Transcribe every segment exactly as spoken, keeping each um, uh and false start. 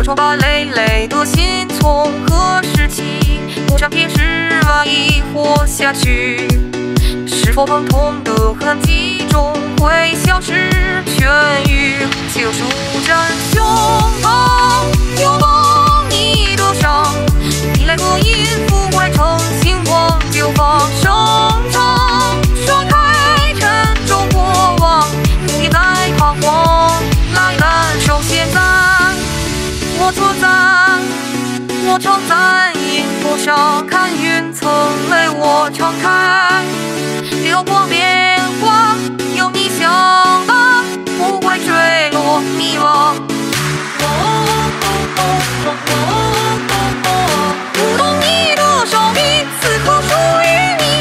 说吧，累累的心从何时起？多少天是万一活下去？是否疼痛的痕迹终会消失痊愈？就舒展胸膛，拥抱你的伤，你来个音符换成星光，就放生长。说开沉重过往，不必再彷徨，来感受现在。我坐在，我躺在银幕上，看云层为我敞开，流光变化，有你相伴，不会坠落迷惘。舞动你的手臂，此刻属于你。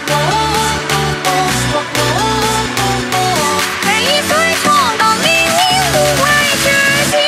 每一岁闯荡黎明，不会缺席。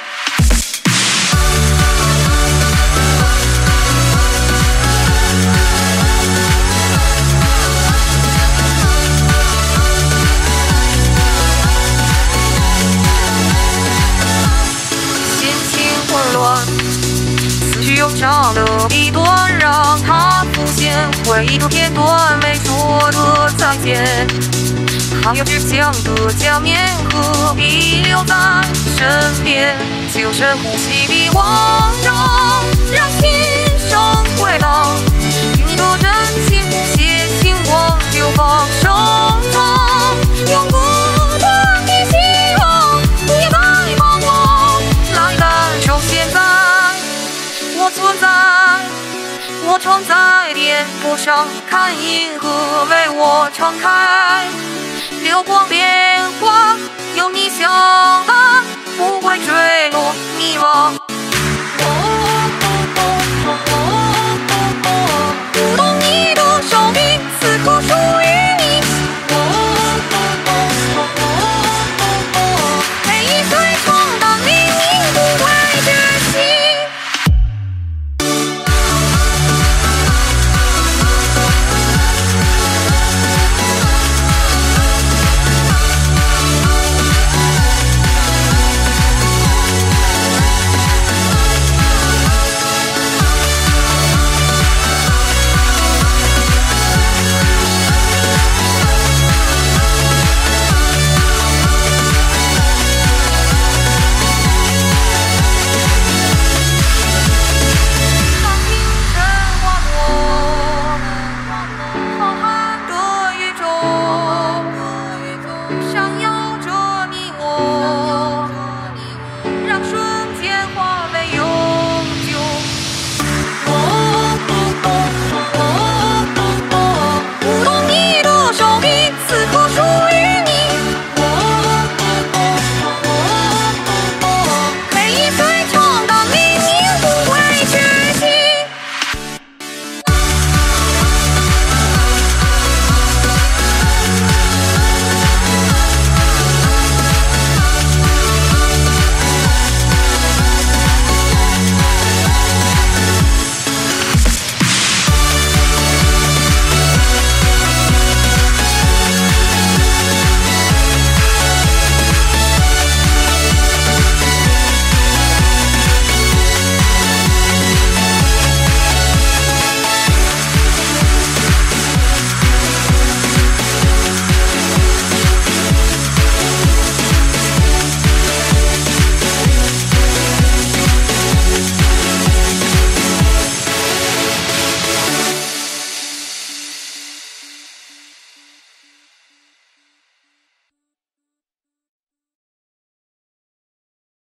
思绪悠长的一段，让它浮现回忆的片段，没说的再见，还有倔强的假面，何必留在身边？就深呼吸比往让，让心声回荡，用你的真情谱写星光，就放生长，永不断的希望，不要再彷徨，来感受现在。我坐在，我躺在颠簸上，看银河为我敞开，流光变化，有你相伴。